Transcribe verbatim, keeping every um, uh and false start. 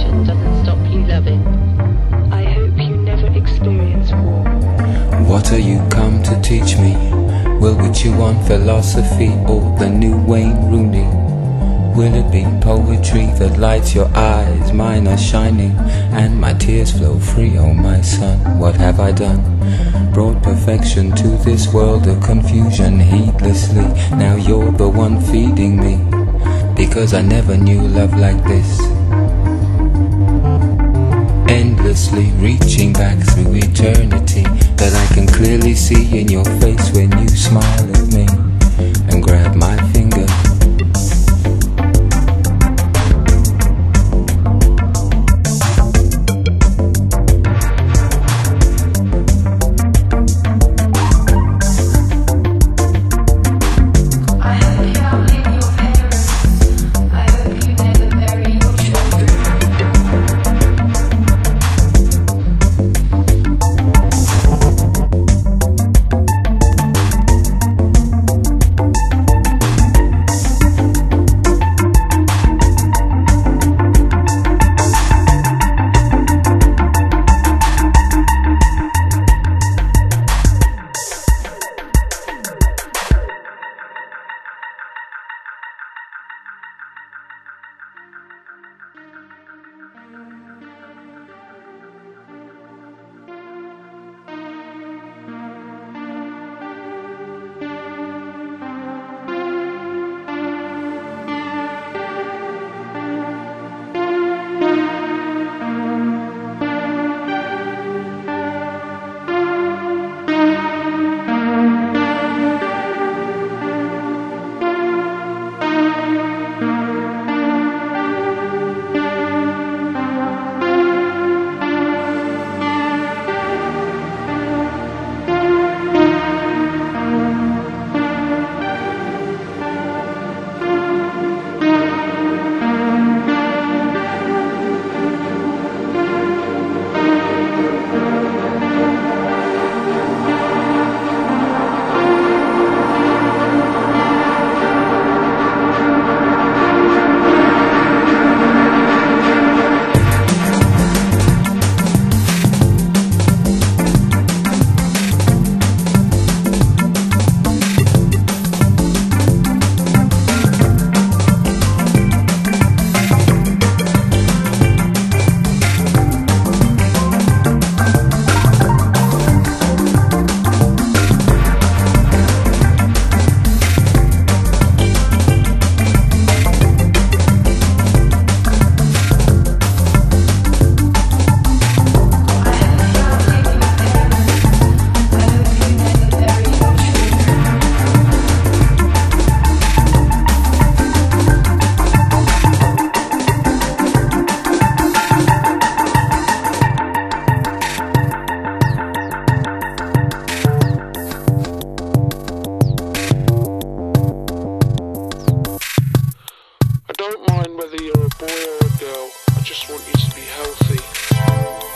that doesn't stop you loving. I hope you never experience war. What are you come to teach me? Will we chew on philosophy or the new Wayne Rooney? Will it be poetry that lights your eyes? Mine are shining and my tears flow free. Oh my son, what have I done? Brought perfection to this world of confusion heedlessly. Now you're the one feeding me, because I never knew love like this. Endlessly reaching back through eternity, that I can clearly see in your face when you smile at me and grab my finger. I don't mind whether you're a boy or a girl, I just want you to be healthy.